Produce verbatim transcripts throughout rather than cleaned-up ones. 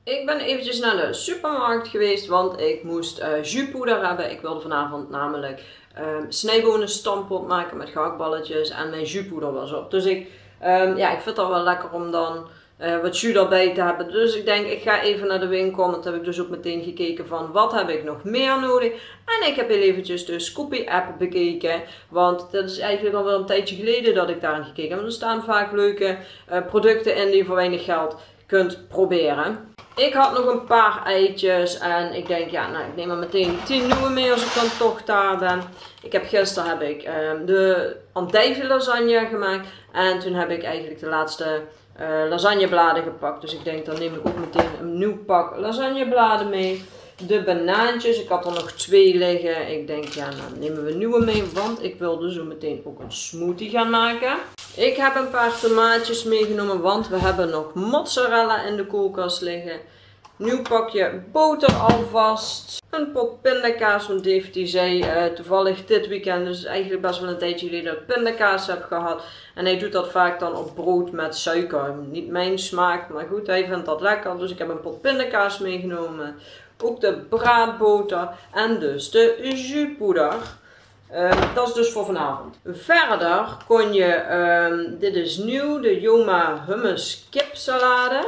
Ik ben eventjes naar de supermarkt geweest, want ik moest uh, juspoeder hebben. Ik wilde vanavond namelijk um, snijbonen stampot maken met gehaktballetjes en mijn juspoeder was op. Dus ik, um, ja, ik vind het wel lekker om dan uh, wat jus erbij te hebben. Dus ik denk, ik ga even naar de winkel. Want heb ik dus ook meteen gekeken van wat heb ik nog meer nodig. En ik heb heel eventjes de Scoopy app bekeken. Want dat is eigenlijk al wel een tijdje geleden dat ik daarin gekeken heb. Er staan vaak leuke uh, producten in die je voor weinig geld kunt proberen. Ik had nog een paar eitjes en ik denk, ja, nou, ik neem er meteen tien nieuwe mee als ik dan toch daar ben. Ik heb gisteren heb ik um, de andijvie lasagne gemaakt en toen heb ik eigenlijk de laatste uh, lasagnebladen gepakt. Dus ik denk, dan neem ik ook meteen een nieuw pak lasagnebladen mee. De banaantjes, ik had er nog twee liggen. Ik denk, ja, nou nemen we nieuwe mee, want ik wilde zo meteen ook een smoothie gaan maken. Ik heb een paar tomaatjes meegenomen, want we hebben nog mozzarella in de koelkast liggen. Nieuw pakje boter alvast. Een pot pindakaas, want Dave die zei uh, toevallig dit weekend, dus eigenlijk best wel een tijdje geleden, dat ik pindakaas heb gehad. En hij doet dat vaak dan op brood met suiker. Niet mijn smaak, maar goed, hij vindt dat lekker. Dus ik heb een pot pindakaas meegenomen. Ook de braadboter en dus de juspoeder. Um, dat is dus voor vanavond. Verder kon je, um, dit is nieuw, de Joma hummus kipsalade.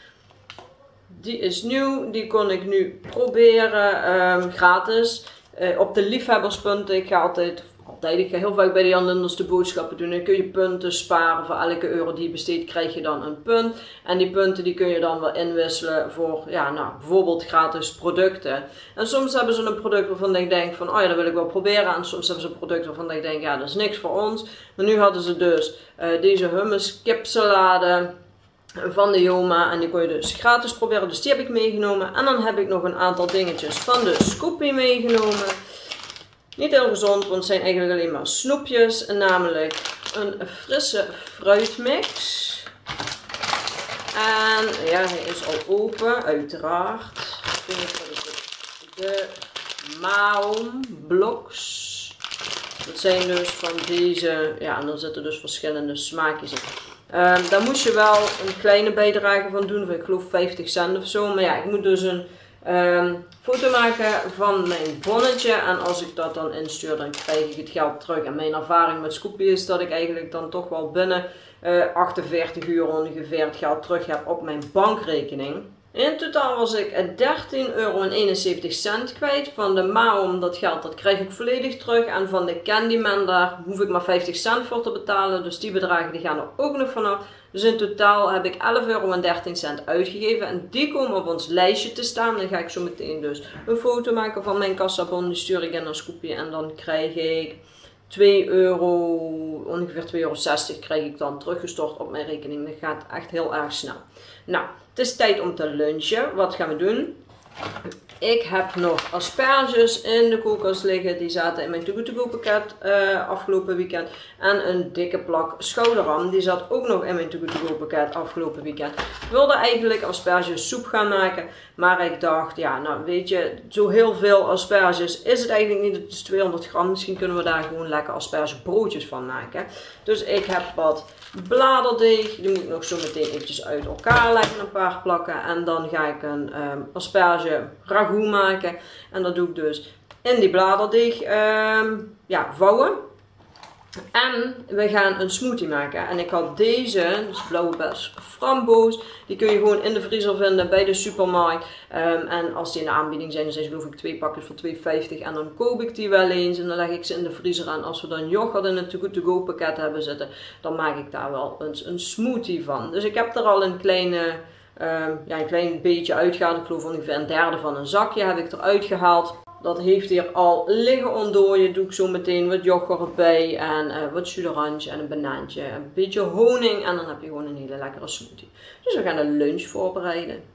Die is nieuw, die kon ik nu proberen, um, gratis. Uh, op de liefhebberspunten, ik ga altijd, altijd, ik ga heel vaak bij de Jan Linders de boodschappen doen. Dan kun je punten sparen, voor elke euro die je besteedt krijg je dan een punt. En die punten die kun je dan wel inwisselen voor, ja, nou, bijvoorbeeld gratis producten. En soms hebben ze een product waarvan ik denk van, oh ja, dat wil ik wel proberen. En soms hebben ze een product waarvan ik denk, ja, dat is niks voor ons. Maar nu hadden ze dus uh, deze hummus kipsalade van de Joma en die kon je dus gratis proberen, dus die heb ik meegenomen. En dan heb ik nog een aantal dingetjes van de Scoopy meegenomen. Niet heel gezond, want het zijn eigenlijk alleen maar snoepjes, namelijk een frisse fruitmix. En ja, hij is al open, uiteraard. De Maom Bloks. Dat zijn dus van deze, ja, en er zitten dus verschillende smaakjes in. Um, daar moest je wel een kleine bijdrage van doen, van ik geloof vijftig cent of zo. Maar ja, ik moet dus een um, foto maken van mijn bonnetje. En als ik dat dan instuur, dan krijg ik het geld terug. En mijn ervaring met Scoopy is dat ik eigenlijk dan toch wel binnen uh, achtenveertig uur ongeveer het geld terug heb op mijn bankrekening. In totaal was ik dertien euro en eenenzeventig kwijt. Van de Maom, dat geld dat krijg ik volledig terug. En van de Candyman, daar hoef ik maar vijftig cent voor te betalen. Dus die bedragen die gaan er ook nog vanaf. Dus in totaal heb ik elf euro en dertien uitgegeven. En die komen op ons lijstje te staan. Dan ga ik zo meteen dus een foto maken van mijn kassabon. Die stuur ik in naar Scoopy. En dan krijg ik twee euro, ongeveer twee euro zestig krijg ik dan teruggestort op mijn rekening. Dat gaat echt heel erg snel. Nou, het is tijd om te lunchen. Wat gaan we doen? Ik heb nog asperges in de koelkast liggen. Die zaten in mijn Too Good To Go pakket uh, afgelopen weekend. En een dikke plak schouderham. Die zat ook nog in mijn Too Good To Go pakket afgelopen weekend. Ik wilde eigenlijk aspergesoep gaan maken. Maar ik dacht, ja, nou weet je, zo heel veel asperges is het eigenlijk niet. Het is tweehonderd gram. Misschien kunnen we daar gewoon lekker aspergebroodjes van maken. Dus ik heb wat bladerdeeg. Die moet ik nog zo meteen eventjes uit elkaar leggen. Een paar plakken. En dan ga ik een um, asperge ragout maken. En dat doe ik dus in die bladerdeeg um, ja, vouwen. En we gaan een smoothie maken. En ik had deze, dus blauwe bes framboos. Die kun je gewoon in de vriezer vinden bij de supermarkt. Um, en als die in de aanbieding zijn, dan zijn ze geloof ik twee pakjes voor twee vijftig. En dan koop ik die wel eens en dan leg ik ze in de vriezer. En als we dan yoghurt in het Too Good To Go pakket hebben zitten, dan maak ik daar wel eens een smoothie van. Dus ik heb er al een kleine... Um, ja, een klein beetje uitgehaald. Ik geloof ongeveer een derde van een zakje heb ik eruit gehaald. Dat heeft hier al liggen ontdooien. Doe ik zo meteen wat yoghurt bij en uh, wat jus d'orange en een banaantje. Een beetje honing en dan heb je gewoon een hele lekkere smoothie. Dus we gaan een lunch voorbereiden.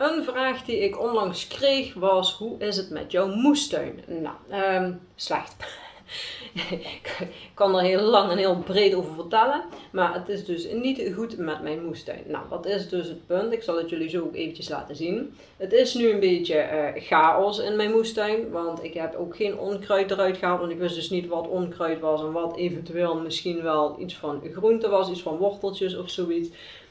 Een vraag die ik onlangs kreeg was: hoe is het met jouw moestuin? Nou, um, slecht. Ik kan er heel lang en heel breed over vertellen, maar het is dus niet goed met mijn moestuin. Nou, wat is dus het punt? Ik zal het jullie zo ook eventjes laten zien. Het is nu een beetje uh, chaos in mijn moestuin, want ik heb ook geen onkruid eruit gehaald, want ik wist dus niet wat onkruid was en wat eventueel misschien wel iets van groente was, iets van worteltjes of zoiets.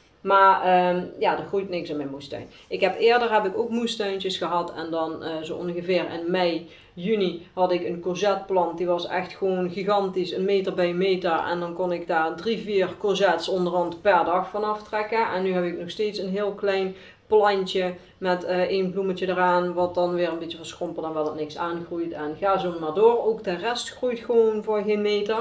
Maar um, ja, er groeit niks in mijn moestuin. Ik heb eerder heb ik ook moestuintjes gehad en dan uh, zo ongeveer in mei, juni had ik een courgetteplant. Die was echt gewoon gigantisch, een meter bij een meter. En dan kon ik daar drie, vier courgettes onderhand per dag van aftrekken. En nu heb ik nog steeds een heel klein plantje met uh, één bloemetje eraan, wat dan weer een beetje verschrompelt en wel het niks aangroeit. En ga zo maar door. Ook de rest groeit gewoon voor geen meter.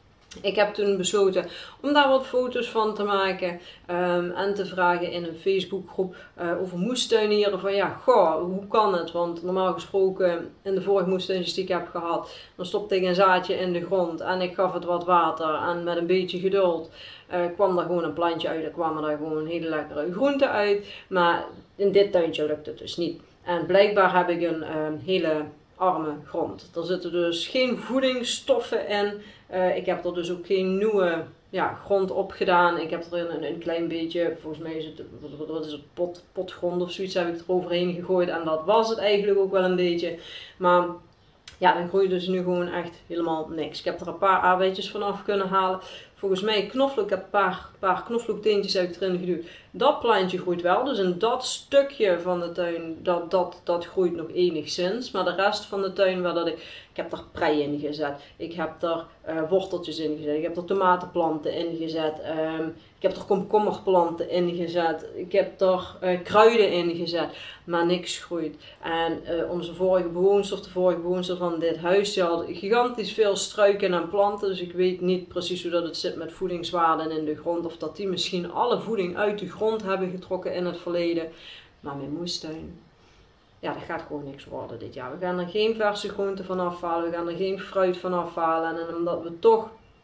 Ik heb toen besloten om daar wat foto's van te maken um, en te vragen in een Facebookgroep uh, over moestuinieren. Van ja, goh, hoe kan het? Want normaal gesproken in de vorige moestuintjes die ik heb gehad, dan stopte ik een zaadje in de grond en ik gaf het wat water. En met een beetje geduld uh, kwam er gewoon een plantje uit. Er kwamen er gewoon hele lekkere groenten uit. Maar in dit tuintje lukt het dus niet. En blijkbaar heb ik een um, hele arme grond. Er zitten dus geen voedingsstoffen in. Uh, ik heb er dus ook geen nieuwe ja, grond op gedaan. Ik heb er een, een klein beetje, volgens mij is het, wat is het, pot, potgrond of zoiets heb ik er overheen gegooid. En dat was het eigenlijk ook wel een beetje. Maar ja, dan groeit dus nu gewoon echt helemaal niks. Ik heb er een paar aardbeidjes vanaf kunnen halen. Volgens mij knoflook, ik heb een paar, paar knoflookteentjes heb ik erin geduwd. Dat plantje groeit wel, dus in dat stukje van de tuin, dat, dat, dat groeit nog enigszins. Maar de rest van de tuin, waar dat ik, ik heb er prei in gezet. Ik heb er uh, worteltjes in gezet. Ik heb er tomatenplanten in gezet. Um, ik heb er komkommerplanten in gezet. Ik heb er uh, kruiden in gezet. Maar niks groeit. En uh, onze vorige bewoonster, of de vorige bewoonster van dit huis, die had gigantisch veel struiken en planten. Dus ik weet niet precies hoe dat het zit met voedingswaarden in de grond. Of dat die misschien alle voeding uit de grond hebben getrokken in het verleden. Maar mijn moestuin, ja, dat gaat gewoon niks worden dit jaar. We gaan er geen verse groenten van afhalen. We gaan er geen fruit van afhalen. En omdat we toch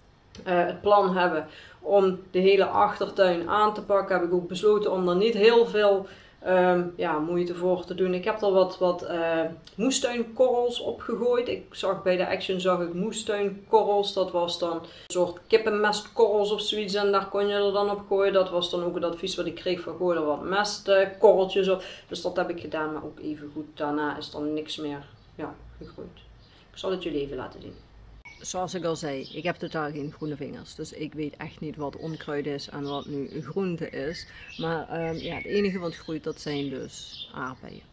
uh, het plan hebben om de hele achtertuin aan te pakken, heb ik ook besloten om er niet heel veel Um, ja, moeite voor te doen. Ik heb er wat, wat uh, moestuinkorrels opgegooid. Ik zag bij de Action zag ik moestuinkorrels. Dat was dan een soort kippenmestkorrels of zoiets. En daar kon je er dan op gooien. Dat was dan ook het advies wat ik kreeg van gooi er wat mestkorreltjes op. Dus dat heb ik gedaan. Maar ook even goed. Daarna is er niks meer ja, gegroeid. Ik zal het jullie even laten zien. Zoals ik al zei, ik heb totaal geen groene vingers. Dus ik weet echt niet wat onkruid is en wat nu groente is. Maar um, ja, het enige wat groeit, dat zijn dus aardbeien.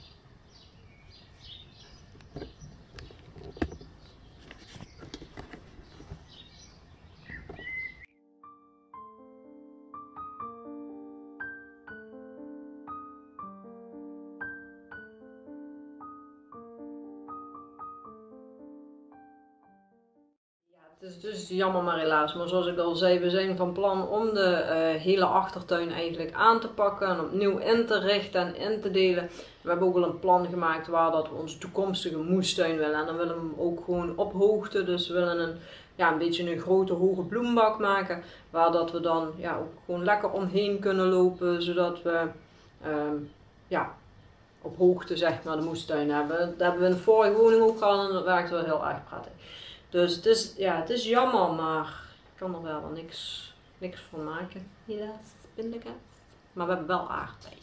Het is dus jammer maar helaas, maar zoals ik al zei, we zijn van plan om de uh, hele achtertuin eigenlijk aan te pakken en opnieuw in te richten en in te delen. We hebben ook al een plan gemaakt waar dat we onze toekomstige moestuin willen en dan willen we hem ook gewoon op hoogte, dus we willen een, ja, een beetje een grote hoge bloembak maken waar dat we dan ja, ook gewoon lekker omheen kunnen lopen, zodat we um, ja, op hoogte zeg maar de moestuin hebben. Dat hebben we in de vorige woning ook gehad en dat werkt wel heel erg prettig. Dus het is, ja, het is jammer, maar ik kan er wel niks, niks van maken. Helaas, pindakaas. Maar we hebben wel aardbeien.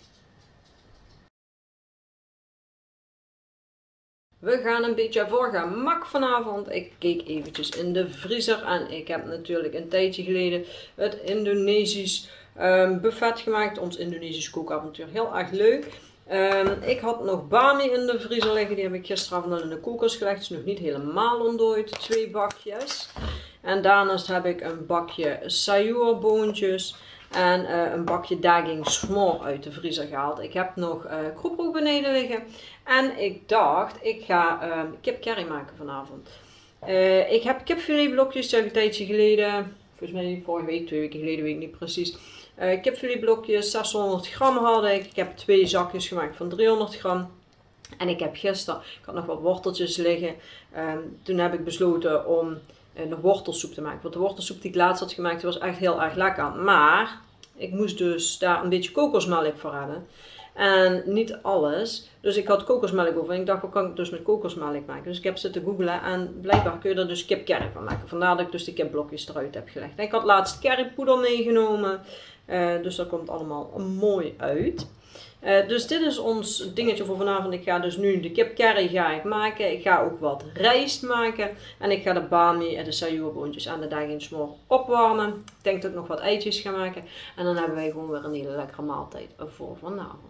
We gaan een beetje voor gemak vanavond. Ik keek eventjes in de vriezer en ik heb natuurlijk een tijdje geleden het Indonesisch um, buffet gemaakt. Ons Indonesisch kookavontuur, heel erg leuk. Um, ik had nog bami in de vriezer liggen, die heb ik gisteravond al in de koelkast gelegd. Het is nog niet helemaal ontdooid, twee bakjes. En daarnaast heb ik een bakje sayurboontjes en uh, een bakje daging smor uit de vriezer gehaald. Ik heb nog uh, kroeprook beneden liggen en ik dacht, ik ga uh, kip curry maken vanavond. Uh, ik heb kipfiletblokjes, die heb ik een tijdje geleden, volgens mij vorige week, twee weken geleden, weet ik niet precies. Uh, kipfiletblokjes, zeshonderd gram had ik. Ik heb twee zakjes gemaakt van driehonderd gram. En ik heb gisteren, ik had nog wat worteltjes liggen. Um, toen heb ik besloten om uh, nog wortelsoep te maken. Want de wortelsoep die ik laatst had gemaakt, die was echt heel erg lekker. Maar ik moest dus daar een beetje kokosmelk voor hebben. En niet alles. Dus ik had kokosmelk over en ik dacht, wat kan ik dus met kokosmelk maken? Dus ik heb zitten googlen en blijkbaar kun je er dus kip curry van maken. Vandaar dat ik dus de kipblokjes eruit heb gelegd. En ik had laatst currypoeder meegenomen. Uh, dus dat komt allemaal mooi uit. Uh, dus dit is ons dingetje voor vanavond. Ik ga dus nu de kip curry ga ik maken. Ik ga ook wat rijst maken. En ik ga de bami en de sajoerboontjes aan de dag in smoor opwarmen. Ik denk dat ik nog wat eitjes ga maken. En dan hebben wij gewoon weer een hele lekkere maaltijd voor vanavond.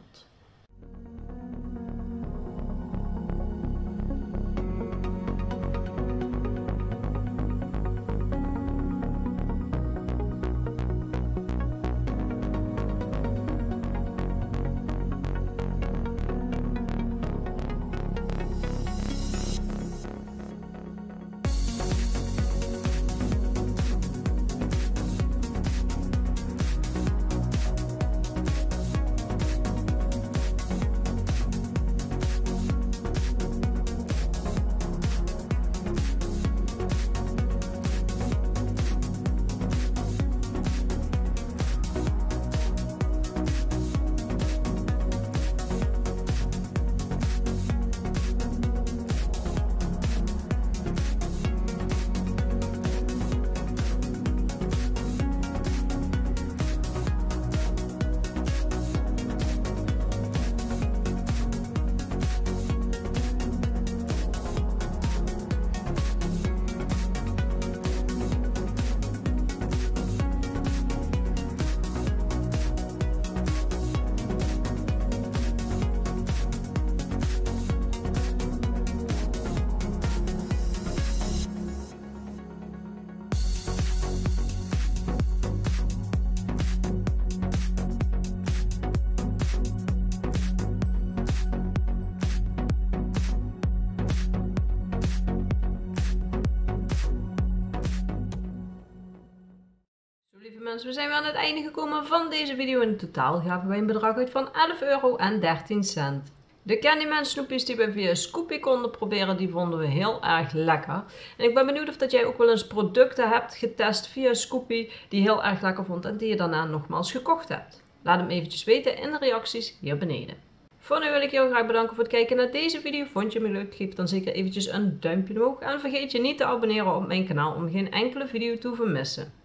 Mensen, we zijn weer aan het einde gekomen van deze video. In totaal gaven wij een bedrag uit van elf euro en dertien cent. De Candyman snoepjes die we via Scoopy konden proberen, die vonden we heel erg lekker. En ik ben benieuwd of dat jij ook wel eens producten hebt getest via Scoopy die je heel erg lekker vond en die je daarna nogmaals gekocht hebt. Laat hem eventjes weten in de reacties hier beneden. Voor nu wil ik jou graag bedanken voor het kijken naar deze video. Vond je me leuk? Geef dan zeker eventjes een duimpje omhoog. En vergeet je niet te abonneren op mijn kanaal om geen enkele video te vermissen.